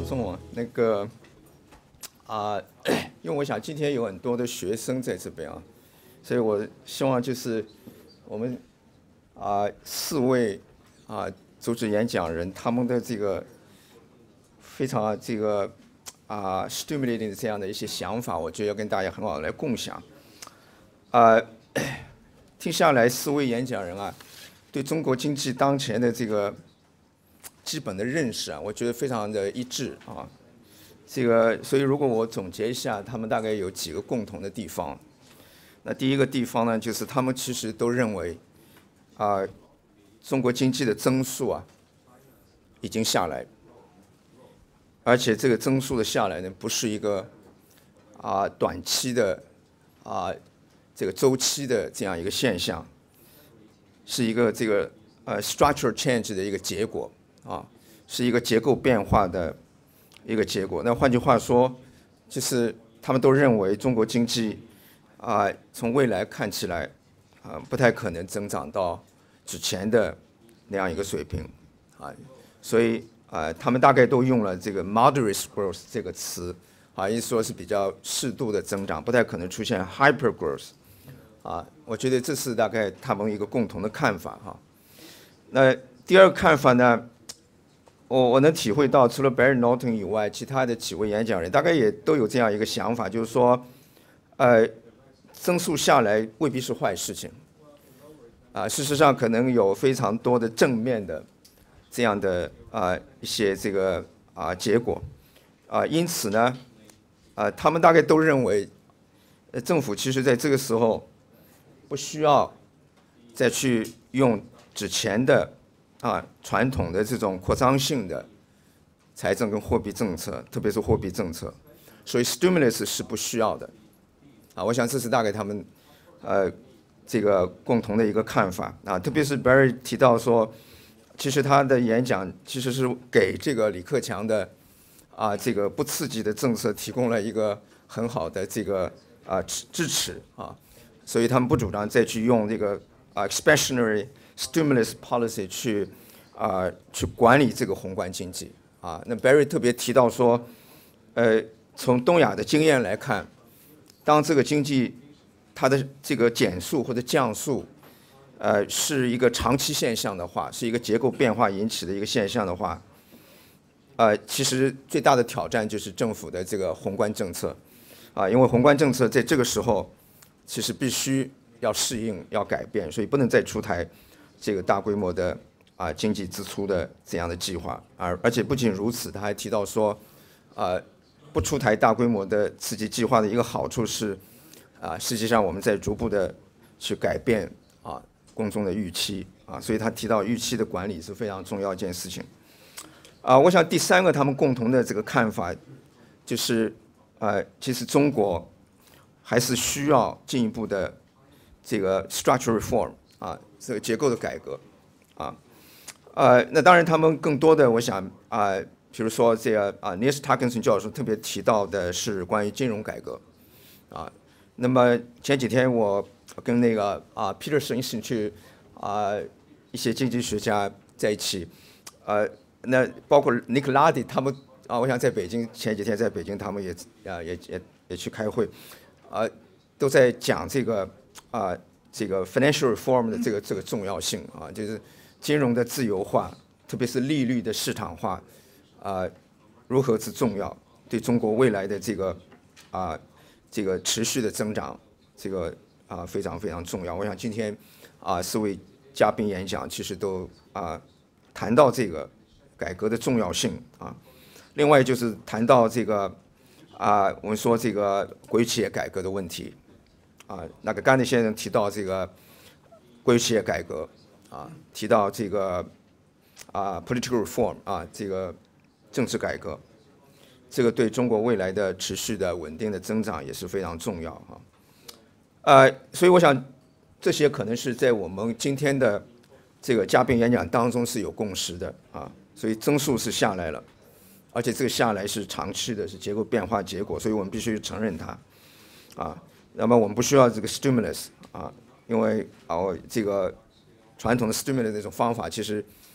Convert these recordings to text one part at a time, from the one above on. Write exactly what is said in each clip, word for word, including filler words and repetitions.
宋啊，那个啊、因为我想今天有很多的学生在这边啊，所以我希望就是我们啊、四位啊、主旨演讲人他们的这个非常这个啊、stimulating 的这样的一些想法，我觉得要跟大家很好的来共享。啊、听下来四位演讲人啊，对中国经济当前的这个基本的认识啊，我觉得非常的一致啊。这个，所以如果我总结一下，他们大概有几个共同的地方。那第一个地方呢，就是他们其实都认为，啊、中国经济的增速啊已经下来，而且这个增速的下来呢，不是一个啊、短期的啊、这个周期的这样一个现象，是一个这个呃 structural change 的一个结果啊，是一个结构变化的一个结果。那换句话说，就是他们都认为中国经济啊、从未来看起来啊、不太可能增长到之前的那样一个水平啊，所以啊、他们大概都用了这个 moderate growth 这个词啊，意思说是比较适度的增长，不太可能出现 hyper growth 啊。我觉得这是大概他们一个共同的看法哈。那第二个看法呢？我我能体会到，除了 Barry Norton 以外，其他的几位演讲人大概也都有这样一个想法，就是说，呃，增速下来未必是坏事情，啊，事实上可能有非常多的正面的这样的啊一些这个啊结果，啊，因此呢，啊，他们大概都认为，呃，政府其实在这个时候不需要再去用之前的。啊，传统的这种扩张性的财政跟货币政策，特别是货币政策，所以 stimulus 是不需要的。啊，我想这是大概他们呃这个共同的一个看法啊。特别是 Barry 提到说，其实他的演讲其实是给这个李克强的啊这个不刺激的政策提供了一个很好的这个啊支持啊，所以他们不主张再去用这个啊 expansionary stimulus policy 去啊、呃、去管理这个宏观经济啊。那 Barry 特别提到说，呃，从东亚的经验来看，当这个经济它的这个减速或者降速，呃，是一个长期现象的话，是一个结构变化引起的一个现象的话，呃，其实最大的挑战就是政府的这个宏观政策啊，因为宏观政策在这个时候其实必须要适应、要改变，所以不能再出台这个大规模的啊经济支出的这样的计划，而而且不仅如此，他还提到说，啊不出台大规模的刺激计划的一个好处是，啊实际上我们在逐步的去改变啊公众的预期啊，所以他提到预期的管理是非常重要一件事情。啊，我想第三个他们共同的这个看法就是，呃，其实中国还是需要进一步的这个 structural reform 啊。这个结构的改革，啊，呃，那当然他们更多的，我想啊、呃，比如说这个啊 ，Niels Parkinson 教授特别提到的是关于金融改革，啊，那么前几天我跟那个啊 Peterson Institute 啊一些经济学家在一起，呃，那包括 Nick Lady 他们啊，我想在北京前几天在北京他们也啊也也也去开会，啊，都在讲这个啊。这个 financial reform 的这个这个重要性啊，就是金融的自由化，特别是利率的市场化，啊，如何之重要，对中国未来的这个啊这个持续的增长，这个啊非常非常重要。我想今天啊四位嘉宾演讲其实都啊谈到这个改革的重要性啊，另外就是谈到这个啊我们说这个国有企业改革的问题。啊，那个甘内先生提到这个国有企业改革，啊，提到这个啊 political reform 啊，这个政治改革，这个对中国未来的持续的稳定的增长也是非常重要啊。呃，所以我想这些可能是在我们今天的这个嘉宾演讲当中是有共识的啊，所以增速是下来了，而且这个下来是长期的，是结构变化结果，所以我们必须承认它，啊。那么我们不需要这个 stimulus 啊，因为啊这个传统的 stimulus 这种方法，其实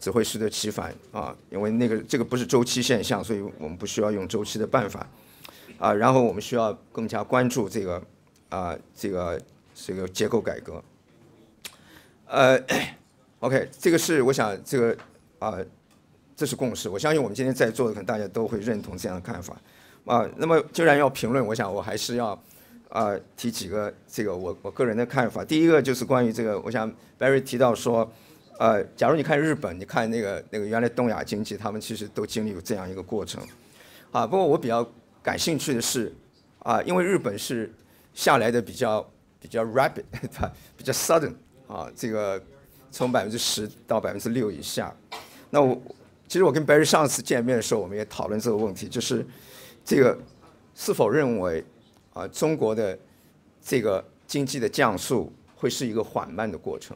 只会适得其反啊，因为那个这个不是周期现象，所以我们不需要用周期的办法啊。然后我们需要更加关注这个啊这个这个结构改革。呃 ，OK， 这个是我想这个啊这是共识，我相信我们今天在座的可能大家都会认同这样的看法啊。那么既然要评论，我想我还是要。啊，提几个这个我我个人的看法。第一个就是关于这个，我想 Barry 提到说，呃，假如你看日本，你看那个那个原来东亚经济，他们其实都经历过这样一个过程，啊，不过我比较感兴趣的是，啊，因为日本是下来的比较比较 rapid， 比较 sudden， 啊，这个从百分之十到百分之六以下。那我其实我跟 Barry 上次见面的时候，我们也讨论这个问题，就是这个是否认为。啊，中国的这个经济的降速会是一个缓慢的过程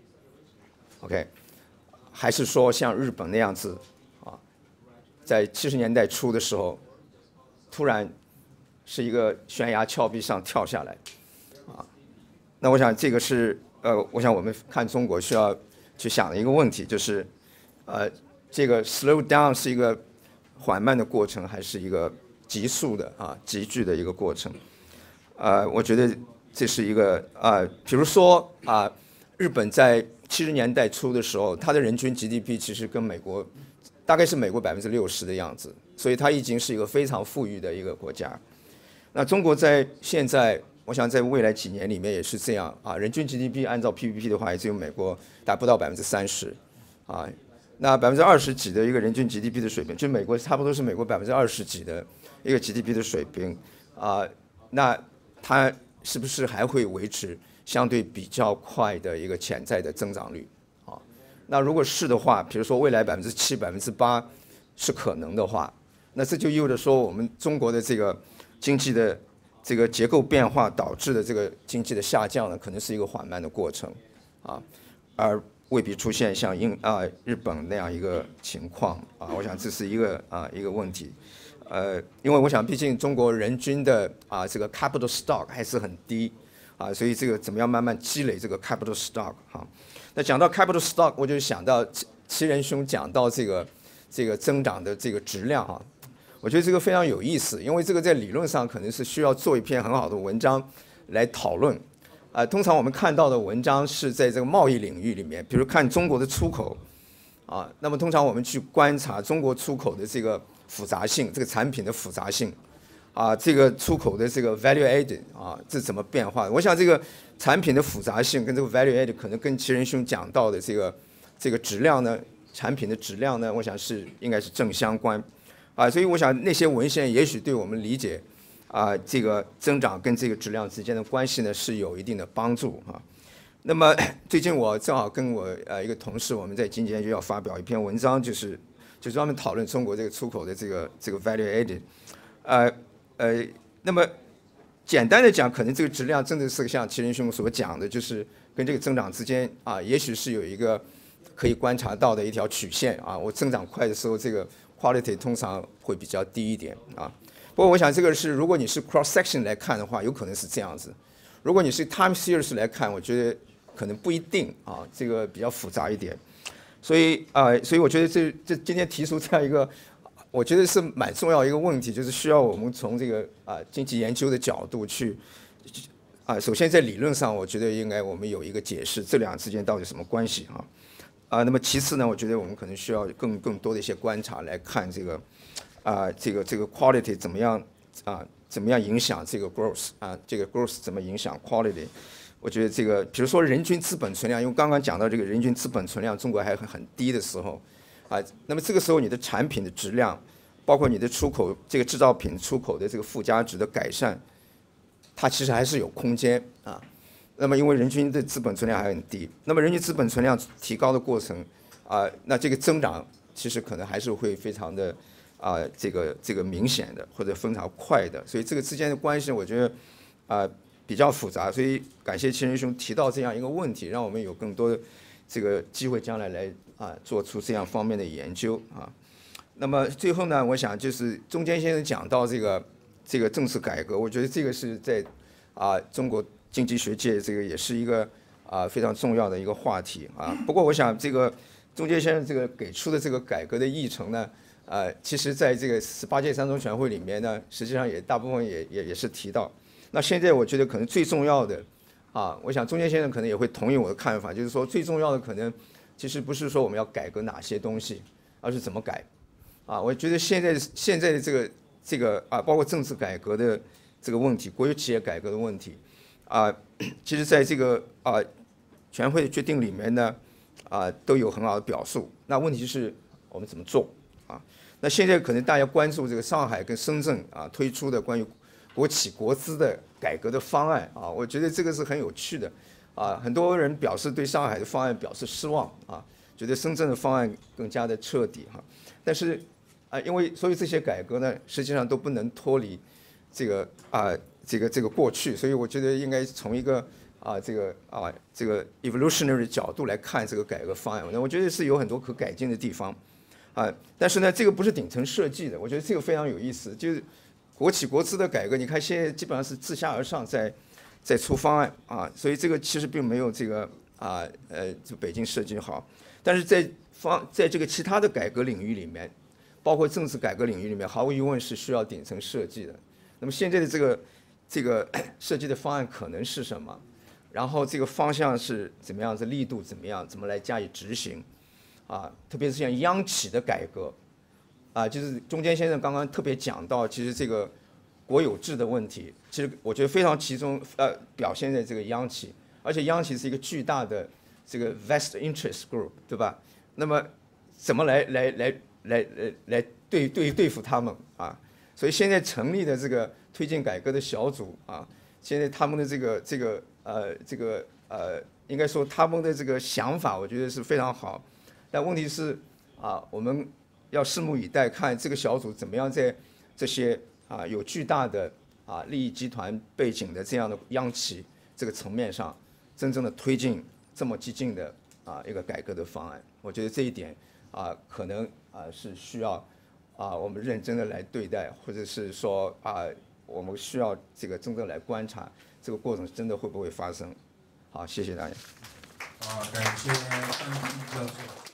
，OK， 还是说像日本那样子啊，在七十年代初的时候，突然是一个悬崖峭壁上跳下来，啊，那我想这个是呃，我想我们看中国需要去想的一个问题，就是呃，这个 slow down 是一个缓慢的过程，还是一个急速的啊，急剧的一个过程，呃，我觉得这是一个啊，比如说啊，日本在七十年代初的时候，它的人均 G D P 其实跟美国大概是美国百分之六十的样子，所以它已经是一个非常富裕的一个国家。那中国在现在，我想在未来几年里面也是这样啊，人均 G D P 按照 P P P 的话，也只有美国达不到百分之三十啊。那百分之二十几的一个人均 G D P 的水平，就美国差不多是美国百分之二十几的一个 G D P 的水平啊，那它是不是还会维持相对比较快的一个潜在的增长率啊？那如果是的话，比如说未来百分之七、百分之八是可能的话，那这就意味着说我们中国的这个经济的这个结构变化导致的这个经济的下降呢，可能是一个缓慢的过程啊，而未必出现像英啊日本那样一个情况啊，我想这是一个啊一个问题，呃，因为我想毕竟中国人均的啊这个 capital stock 还是很低啊，所以这个怎么样慢慢积累这个 capital stock 哈、啊？那讲到 capital stock， 我就想到齐仁兄讲到这个这个增长的这个质量哈、啊，我觉得这个非常有意思，因为这个在理论上可能是需要做一篇很好的文章来讨论。啊、呃，通常我们看到的文章是在这个贸易领域里面，比如看中国的出口，啊，那么通常我们去观察中国出口的这个复杂性，这个产品的复杂性，啊，这个出口的这个 value added 啊，这怎么变化？我想这个产品的复杂性跟这个 value added 可能跟齐仁兄讲到的这个这个质量呢，产品的质量呢，我想是应该是正相关，啊，所以我想那些文献也许对我们理解。啊，这个增长跟这个质量之间的关系呢，是有一定的帮助啊。那么最近我正好跟我呃一个同事，我们在经济研究要发表一篇文章，就是就专门讨论中国这个出口的这个这个 value added， 呃呃，那么简单的讲，可能这个质量真的是像齐仁兄所讲的，就是跟这个增长之间啊，也许是有一个可以观察到的一条曲线啊。我增长快的时候，这个 quality 通常会比较低一点啊。不过我想这个是，如果你是 cross section 来看的话，有可能是这样子；如果你是 time series 来看，我觉得可能不一定啊，这个比较复杂一点。所以呃，所以我觉得这这今天提出这样一个，我觉得是蛮重要一个问题，就是需要我们从这个啊经济研究的角度去啊，首先在理论上，我觉得应该我们有一个解释，这两之间到底什么关系啊？啊，那么其次呢，我觉得我们可能需要更更多的一些观察来看这个。啊，这个这个 quality 怎么样啊？怎么样影响这个 growth 啊？这个 growth 怎么影响 quality？ 我觉得这个，比如说人均资本存量，因为刚刚讲到这个人均资本存量，中国还很很低的时候，啊，那么这个时候你的产品的质量，包括你的出口这个制造品出口的这个附加值的改善，它其实还是有空间啊。那么因为人均的资本存量还很低，那么人均资本存量提高的过程啊，那这个增长其实可能还是会非常的。啊、呃，这个这个明显的或者非常快的，所以这个之间的关系，我觉得啊、呃、比较复杂。所以感谢齐仁兄提到这样一个问题，让我们有更多的这个机会将来来啊做出这样方面的研究啊。那么最后呢，我想就是中间先生讲到这个这个政治改革，我觉得这个是在啊中国经济学界这个也是一个啊非常重要的一个话题啊。不过我想这个。 中间先生这个给出的这个改革的议程呢，呃，其实在这个十八届三中全会里面呢，实际上也大部分也也也是提到。那现在我觉得可能最重要的，啊，我想中间先生可能也会同意我的看法，就是说最重要的可能其实不是说我们要改革哪些东西，而是怎么改。啊，我觉得现在现在的这个这个啊，包括政治改革的这个问题，国有企业改革的问题，啊，其实在这个啊全会的决定里面呢，啊都有很好的表述。那问题是我们怎么做啊？那现在可能大家关注这个上海跟深圳啊推出的关于国企国资的改革的方案啊，我觉得这个是很有趣的啊。很多人表示对上海的方案表示失望啊，觉得深圳的方案更加的彻底哈。但是啊，因为所以这些改革呢，实际上都不能脱离这个啊这个这个过去，所以我觉得应该从一个啊这个啊这个 evolutionary 角度来看这个改革方案。那我觉得是有很多可改进的地方啊，但是呢，这个不是顶层设计的，我觉得这个非常有意思，就是国企国资的改革，你看现在基本上是自下而上在在出方案啊，所以这个其实并没有这个啊呃这北京设计好，但是在方在这个其他的改革领域里面。包括政治改革领域里面，毫无疑问是需要顶层设计的。那么现在的这个这个设计的方案可能是什么？然后这个方向是怎么样子，力度怎么样，怎么来加以执行？啊，特别是像央企的改革，啊，就是中间先生刚刚特别讲到，其实这个国有制的问题，其实我觉得非常集中呃表现在这个央企，而且央企是一个巨大的这个 vest interest group， 对吧？那么怎么来来来？来来来对对对付他们啊，所以现在成立的这个推进改革的小组啊，现在他们的这个这个呃这个呃，应该说他们的这个想法，我觉得是非常好。但问题是啊，我们要拭目以待，看这个小组怎么样在这些啊有巨大的啊利益集团背景的这样的央企这个层面上，真正的推进这么激进的啊一个改革的方案。我觉得这一点啊，可能。啊，是需要啊，我们认真的来对待，或者是说啊，我们需要这个真正来观察这个过程真的会不会发生。好，谢谢大家。 啊，感谢张教授。